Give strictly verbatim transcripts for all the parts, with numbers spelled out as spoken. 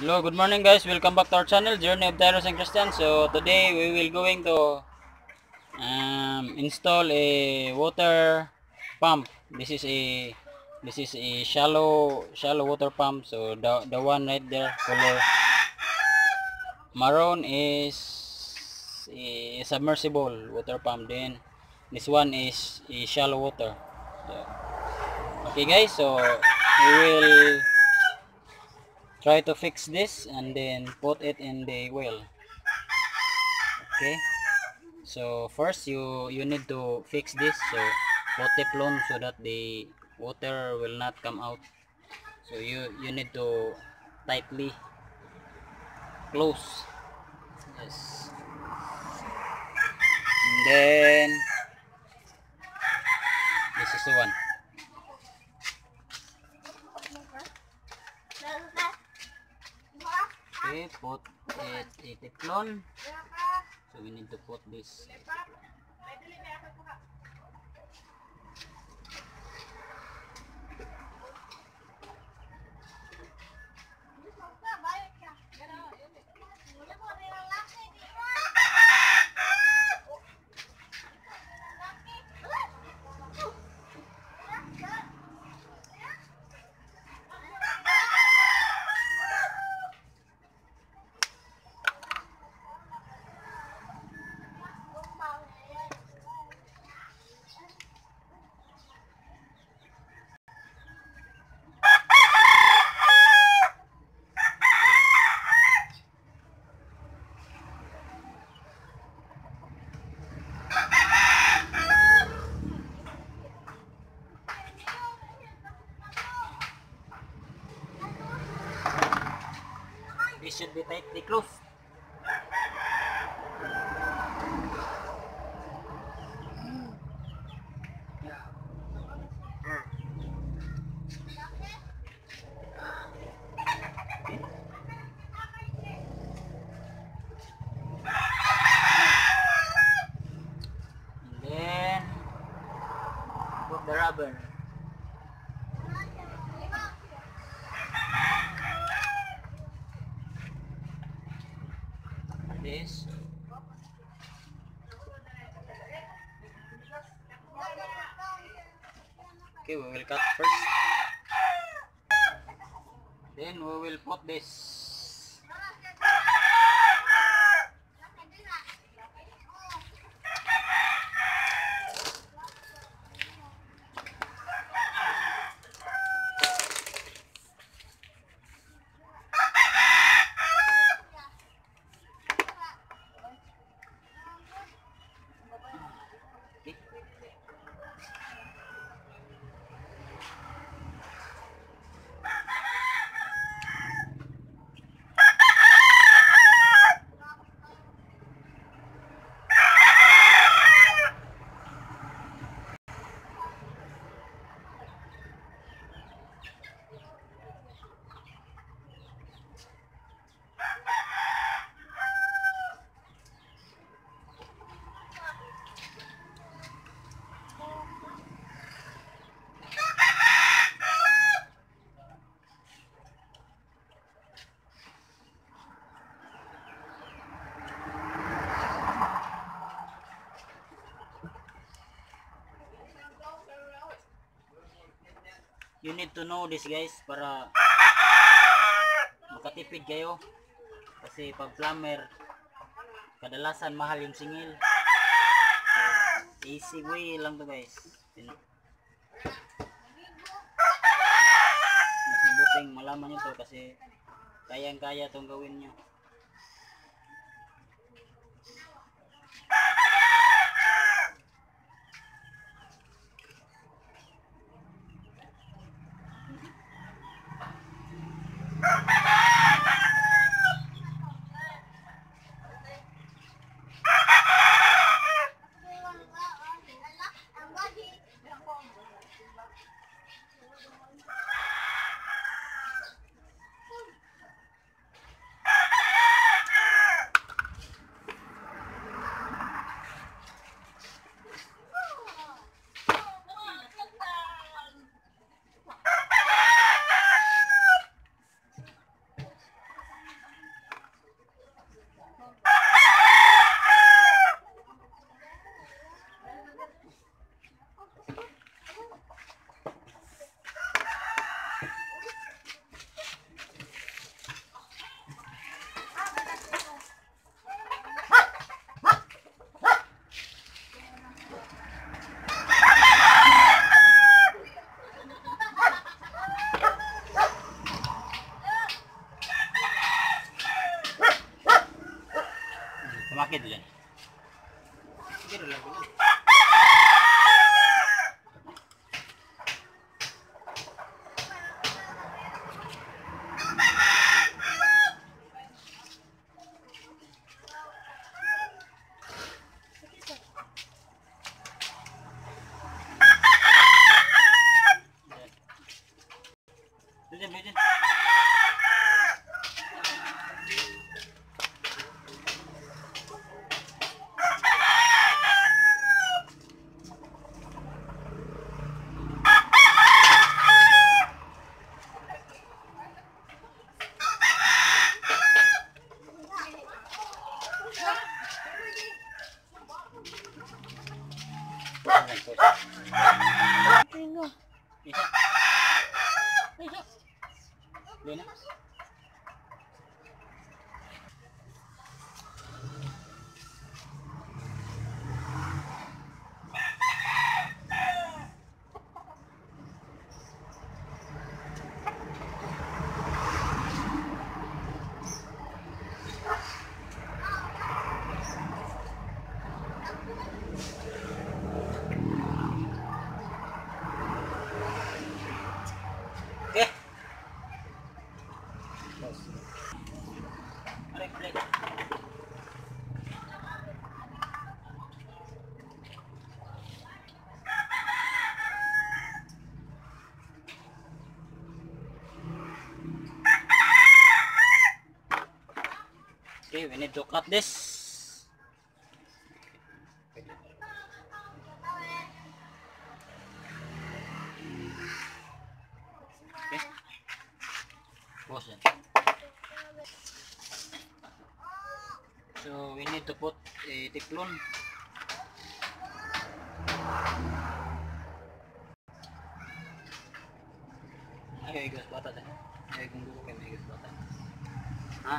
Hello, good morning guys. Welcome back to our channel, Journey of Tyros and Christian. So today we will going to um, install a water pump. This is a this is a shallow shallow water pump. So the the one right there, color maroon, is a submersible water pump. Then this one is a shallow water. So, okay guys, so we will try to fix this and then put it in the well. Okay, so first you you need to fix this, so put teflon so that the water will not come out. So you you need to tightly close. Yes, and then this is the one. Okay, put it a teflon. So we need to put this. This should be tightly closed. And then put the rubber. This. Okay, we will cut first. Then we will put this. Okay. You need to know this guys para makatipid kayo, kasi pag plumber kadalasan mahal yung singil. So, easy way lang to guys. Mas mabuting malaman nyo to kasi kayang kaya tong gawin nyo. Sakit dyan. Sige rin lang. Dyan, dyan. Isa. Isa. Doon na. Okay. Balik, balik. Okay, we need to cut this. Okay. Pause yan. So we need to put a teflon. Ay, igas bata tayo. Ay, kung gusto kayo, igas bata. Ha?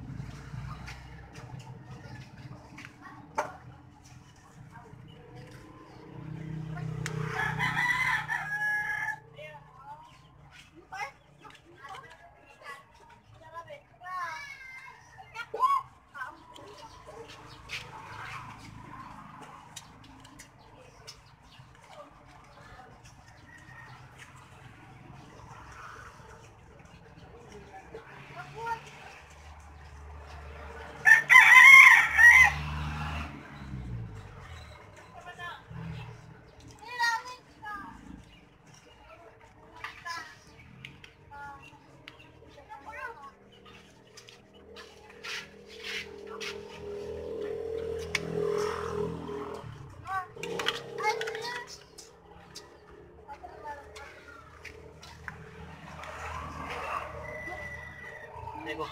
Nego.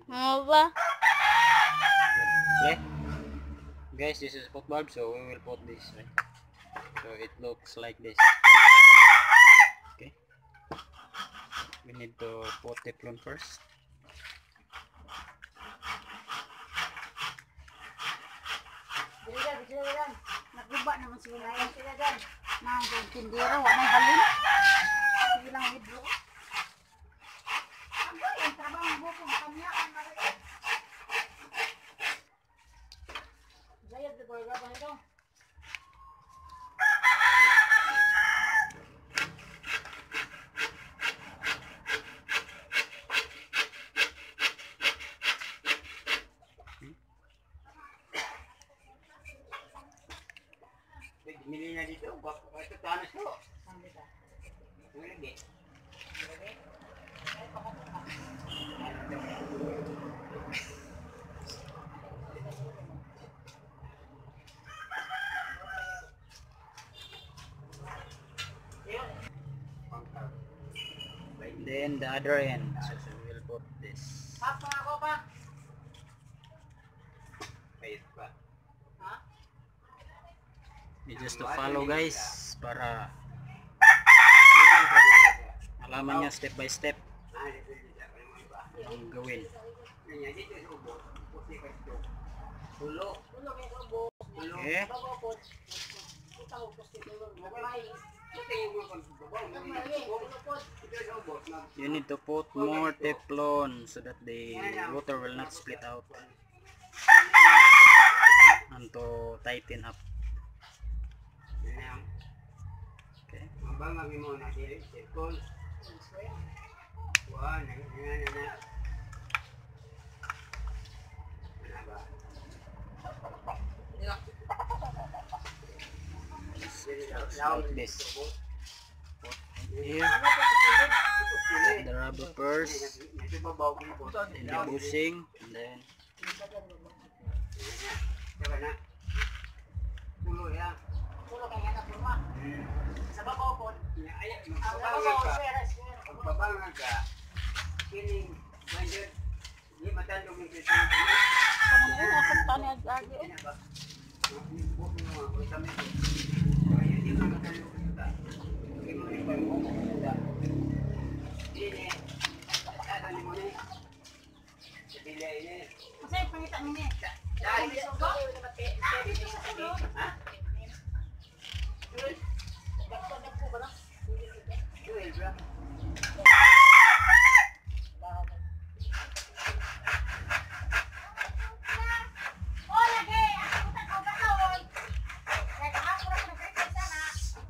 Ano ba? Okay. Guys, this is pot bulb, so we will put this, right? So it looks like this. Okay. We need to put Teflon first. Bila bila dan. Nakuba naman sila na sila dan. Nang tindera wa nang halin. Bilang hidro. Ang yung trabaho mo kung kanya ang mara. Zayad de boy gaba nito. Mili na dito, ito tanas ko. Ang lagi. Then the other end, so, so we will put this. Apa ako pa? Wait pa. Ha? You just to follow guys para alaman nyo step by step ang gawin. Okay. You need to put more Teflon so that the water will not split out and to tighten up. Okay. Like this. Put here. Put the rubber first. Then the bushing. And then Tulo kay anak mo. Sa babaw po. Pagbabangan ka, kining minded, di matandong yung krisis. Ano yung asang tani agi? Hindi mo matandong yung krisis. Hindi mo rin pa yung krisis. Hindi, ano ni mo ni? Sa pilya ini. Masay pangita ni. Dahil Dito sa tulo. ha? Dagko-dagko ba na? Duel, bro. Oh, lagi. Ako ta ko katon. Kaya ako ra na krisis sana.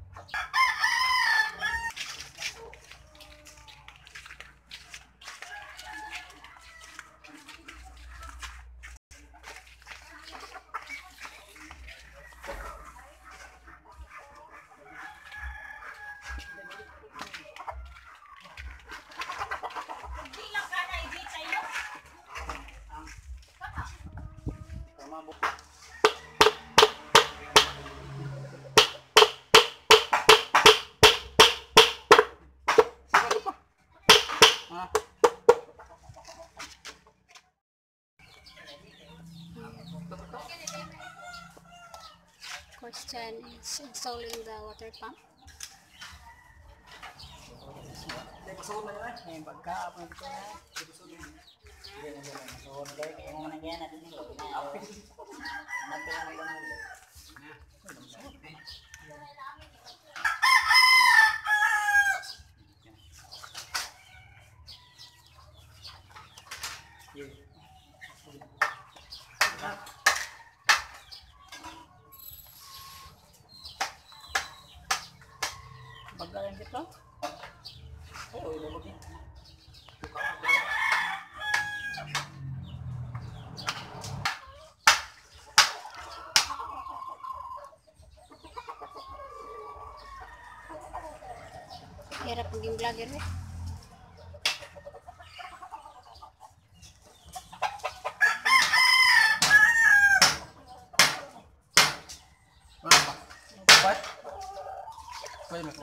Question is installing the water pump. Bagalan dito? Oo, ilulog yan. Hirap maging vlogger eh. What? Pwede mo.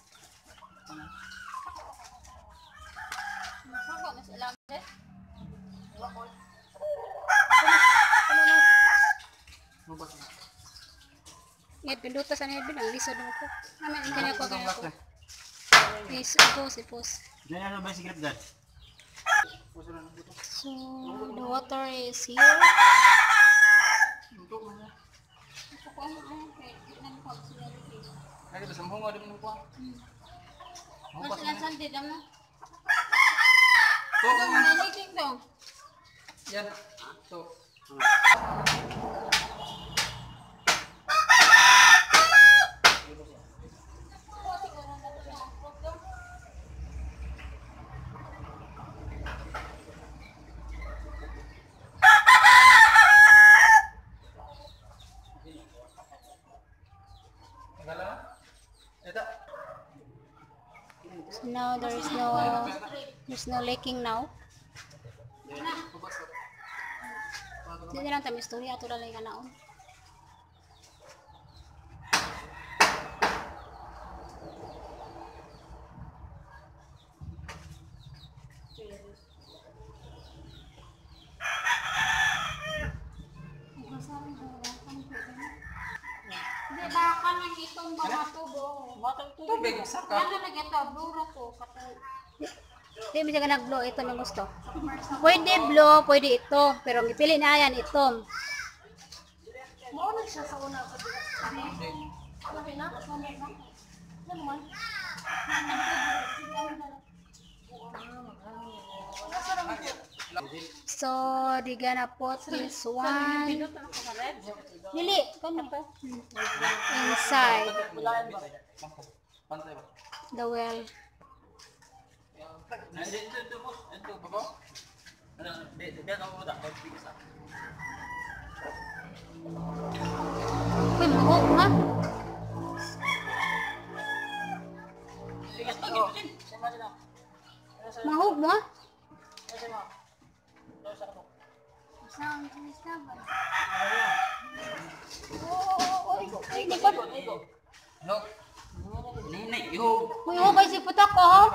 Masaka na sila. Ed, pindutas ano Edwin, ang lisod mo ko. Amin, ang kanya ko, kanya ko. Is, ipos, ipos. Diyan na ba si grip guard? So, the water is here. Ay, kita sambung ada minum kuah. Mas nasanti damo. Tuh, Dong, naliting dong. yan. Tuh. So now there is no, there's no leaking now. Hindi lang tayo istorya, ito lang yung naon. Hindi ba ka nang itong mga tubo? Tubig, saka. Ano na ito? Bluro ko. Hindi mo siya nag-blow. Ito na gusto. Pwede blow, pwede ito. Pero ang ipili na yan, ito. Maunag siya sa una. Sabi na? Ano mo? So, di gonna put this one. Dili, kano pa? Inside Pantay ba? the well. Nandiyan ito, ito boss. Ito, baba. Ano, di, di, ako mo da. Pagpigis ako. Uy, mahog nga. Tigas lagi, Putin. Mahog mo ah. Ay, di pa. No. Nini, yo. Uy, oh, kay si putak ko, ha?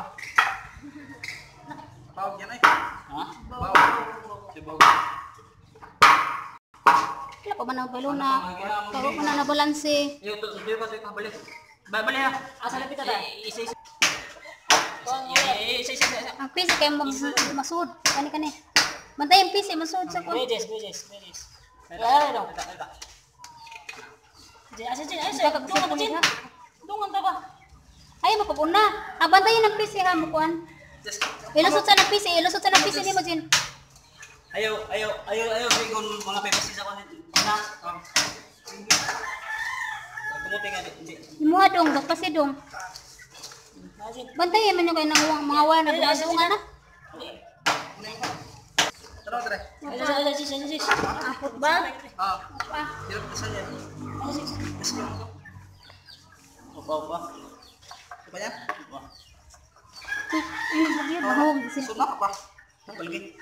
Bawag yan ay. Ha? Bawag. Si bawag. Kaya pa ba na balo na? Kaya pa na nabalansi. Yo, to, to, to, balik. Balik ha. Asa lapit ta? Isa isa. Isa isa isa. Ang pisi kayo mag masud. Kani kani. Bantay ang pisi masud sa ko. Bejes, bejes, bejes. Kaya dong. Asa din, asa. Dungan din. Dungan ta ba? Ay, makapuna. Ah, bantayin ang pisi ha, mukuan. Ilusot sa ng pisi, ilusot sa ng pisi ni mo, Jin. Ayaw, ayaw, ayaw, ayaw, bigon mga pepasis ako nito. Na, um. Tumuti nga, hindi. Imuha dong, dagpasi dong. Bantayin man yung kayo ng uwang- mga wala na bunga na. Tara, tara. Apot ba? Ah. Hirap na sanya. Opa, opa. Apa yan? Opa. Ano ba yun? Mahog. Sunak pa. Balgin.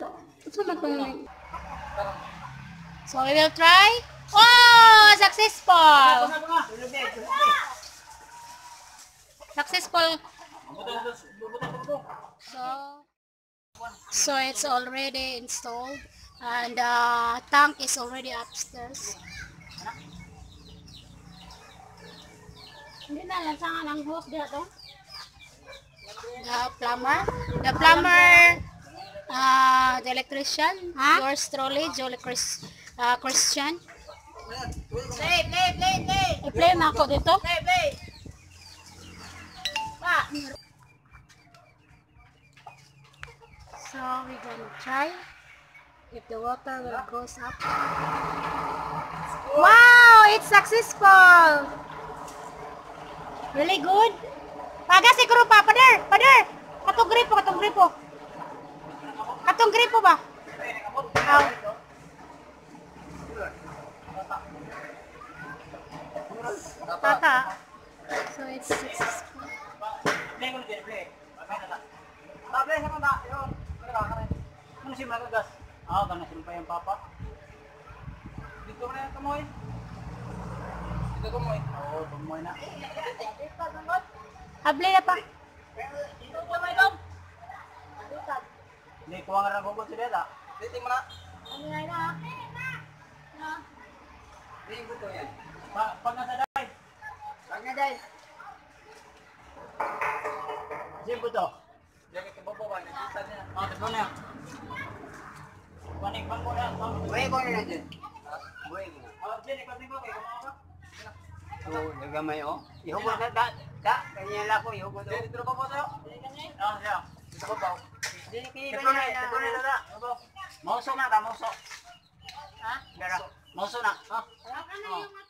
So we will try. Oh, successful! Successful. So, so it's already installed, and the tank is already upstairs. Hindi na lang saan ang hose dito. The plumber, the plumber, uh, the electrician, yours truly, Jolie Chris, uh, Christian. Play, play, play, play. I-play mo ako dito. Play, play. Pa. So we're gonna try if the water will goes up. Wow, it's successful. Really good. Paga siguro pa, pader, pader. Katong gripo, katong gripo. Katong gripo ba? Aw. Tata. So it's successful. Play mo din, play. Ah, play sama na. Yo. Ano si Magagas? Ah, kana sila pa yung papa. Dito na yung kamoy. Dito kamoy. Oo, tumoy na. Hable na pa. Hindi, kuha nga ng gugot si Deda. Dito mo na. Ano nga na? Na. Dito buto yan. Pa pag nasa dahil. Pag na dahil. Sino to? Diyan ka babawa. Nakita niya. Ah, ito na. Panik bang mo na. Buhay ko na dyan. Buhay mo na. Ah, dyan ikaw din ko kay kumawa ka. So, nagamay oh. Ihugod na da. Da. Ganyan lang ko. Ihugod oh. Dito ba po tayo? Ah, yeah. Dito ko ba? Dito Ito ko na, ito na dada. Mauso na ta, mauso. Ha? Gara. Mauso na. Ha? Wala ka na yung